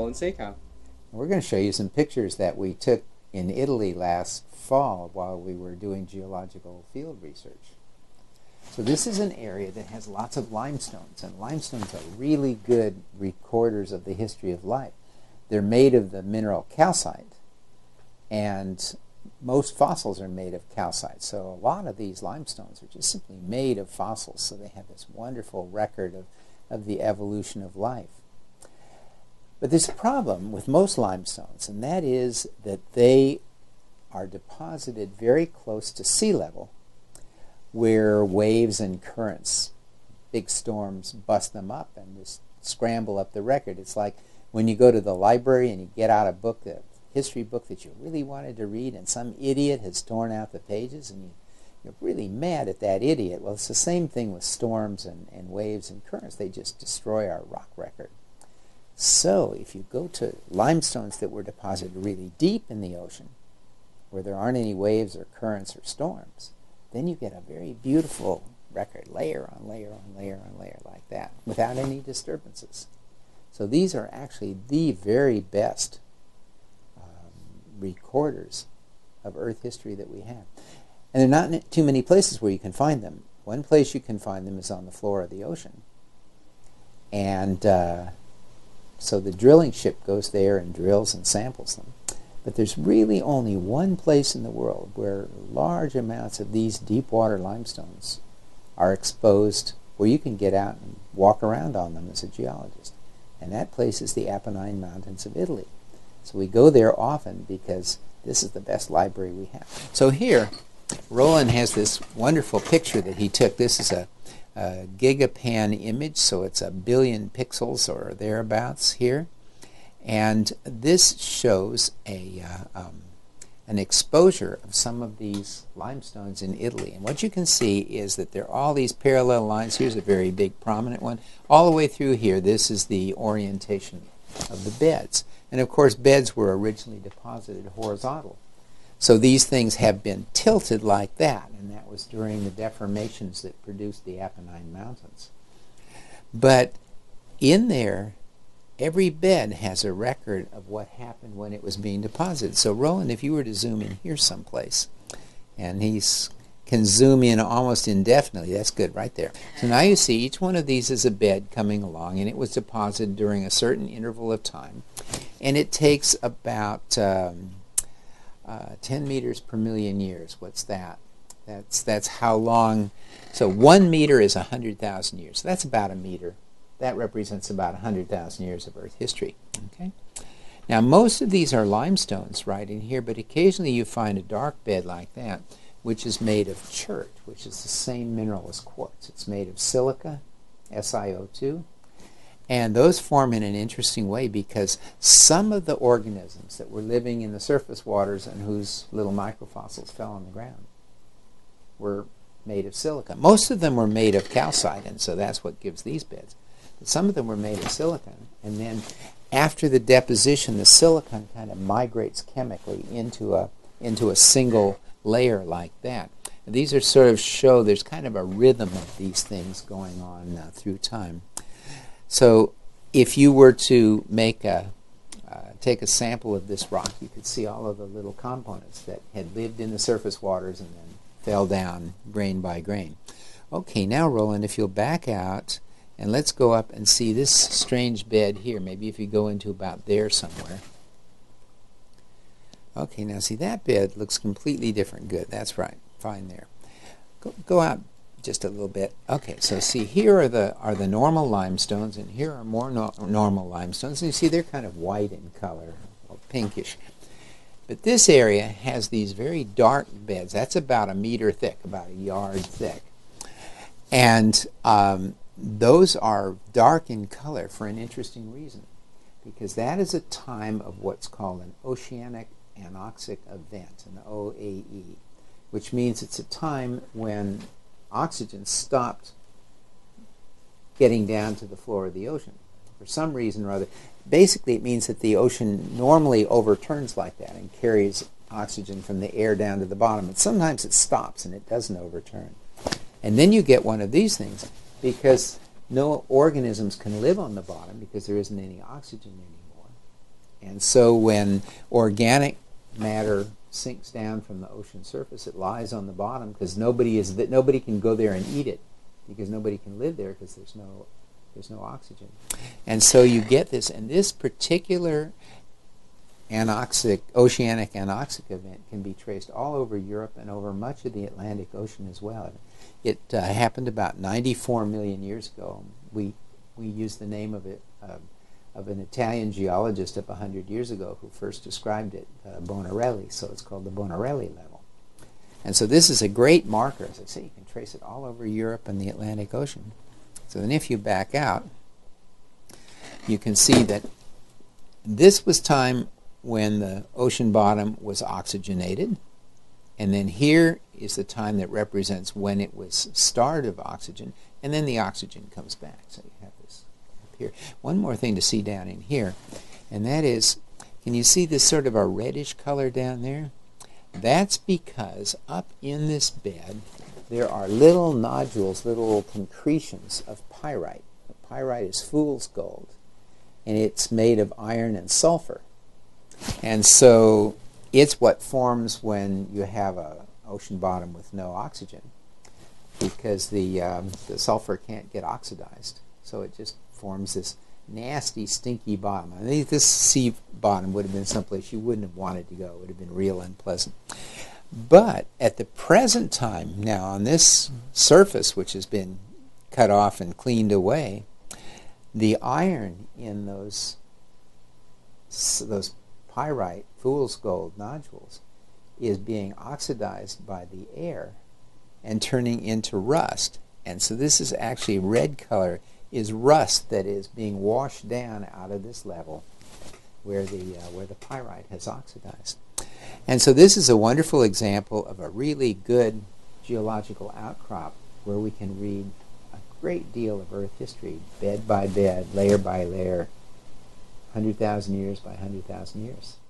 Roland Sakow. We're going to show you some pictures that we took in Italy last fall while we were doing geological field research. So this is an area that has lots of limestones, and limestones are really good recorders of the history of life. They're made of the mineral calcite, and most fossils are made of calcite. So a lot of these limestones are just simply made of fossils, so they have this wonderful record of the evolution of life. But there's a problem with most limestones, and that is that they are deposited very close to sea level, where waves and currents, big storms, bust them up and just scramble up the record. It's like when you go to the library and you get out a book, a history book that you really wanted to read, and some idiot has torn out the pages, and you're really mad at that idiot. Well, it's the same thing with storms and waves and currents. They just destroy our rock record. So if you go to limestones that were deposited really deep in the ocean, where there aren't any waves or currents or storms, then you get a very beautiful record, layer on layer on layer on layer like that, without any disturbances. So these are actually the very best recorders of Earth history that we have. And there are not too many places where you can find them. One place you can find them is on the floor of the ocean. And so the drilling ship goes there and drills and samples them. But there's really only one place in the world where large amounts of these deep water limestones are exposed, where you can get out and walk around on them as a geologist. And that place is the Apennine Mountains of Italy. So we go there often because this is the best library we have. So here, Roland has this wonderful picture that he took. This is a gigapan image, so it's 1 billion pixels or thereabouts here. And this shows an exposure of some of these limestones in Italy. And what you can see is that there are all these parallel lines. Here's a very big prominent one. All the way through here, this is the orientation of the beds. And of course, beds were originally deposited horizontal. So these things have been tilted like that, and that was during the deformations that produced the Apennine Mountains. But in there, every bed has a record of what happened when it was being deposited. So Roland, if you were to zoom in here someplace, and he can zoom in almost indefinitely, that's good right there. So now you see each one of these is a bed coming along, and it was deposited during a certain interval of time. And it takes about 10 meters per million years. What's that? That's how long. So 1 meter is 100,000 years. So that's about a meter. That represents about 100,000 years of Earth history. Okay. Now most of these are limestones right in here, but occasionally you find a dark bed like that, which is made of chert, which is the same mineral as quartz. It's made of silica, SiO2, and those form in an interesting way because some of the organisms that were living in the surface waters and whose little microfossils fell on the ground were made of silica. Most of them were made of calcite, and so that's what gives these beds. But some of them were made of silicon, and then after the deposition, the silicon kind of migrates chemically into a single layer like that. And these are sort of show there's kind of a rhythm of these things going on through time. So if you were to make take a sample of this rock, you could see all of the little components that had lived in the surface waters and then fell down grain by grain. Okay, now Roland, if you'll back out, and let's go up and see this strange bed here. Maybe if you go into about there somewhere. Okay, now see that bed looks completely different. Good, that's right. Fine there. Go out just a little bit. Okay, so see here are the normal limestones, and here are more normal limestones. And you see they're kind of white in color, or pinkish. But this area has these very dark beds. That's about 1 meter thick, about 1 yard thick. And those are dark in color for an interesting reason, because that is a time of what's called an oceanic ANOXIC event, an OAE, which means it's a time when oxygen stopped getting down to the floor of the ocean. For some reason or other, basically it means that the ocean normally overturns like that and carries oxygen from the air down to the bottom. And sometimes it stops and it doesn't overturn. And then you get one of these things, because no organisms can live on the bottom because there isn't any oxygen anymore. And so when organic matter sinks down from the ocean surface, it lies on the bottom because nobody can go there and eat it, because nobody can live there because there's no oxygen. And so you get this, and this particular oceanic anoxic event can be traced all over Europe and over much of the Atlantic Ocean as well. It happened about 94 million years ago. We used the name of it of an Italian geologist up 100 years ago who first described it, Bonarelli, so it's called the Bonarelli level. And so this is a great marker. As I say, you can trace it all over Europe and the Atlantic Ocean. So then if you back out, you can see that this was time when the ocean bottom was oxygenated, and then here is the time that represents when it was starved of oxygen, and then the oxygen comes back. So you have this up here. One more thing to see down in here, and that is, can you see this sort of a reddish color down there? That's because up in this bed there are little nodules, little concretions of pyrite. The pyrite is fool's gold, and it's made of iron and sulfur. And so it's what forms when you have an ocean bottom with no oxygen, because the sulfur can't get oxidized. So it just forms this nasty, stinky bottom. I think this sea bottom would have been someplace you wouldn't have wanted to go. It would have been real unpleasant. But at the present time, now on this surface, which has been cut off and cleaned away, the iron in those pyrite, fool's gold nodules, is being oxidized by the air and turning into rust. And so this is actually red color is rust that is being washed down out of this level where the pyrite has oxidized. And so this is a wonderful example of a really good geological outcrop where we can read a great deal of Earth history, bed by bed, layer by layer, 100,000 years by 100,000 years.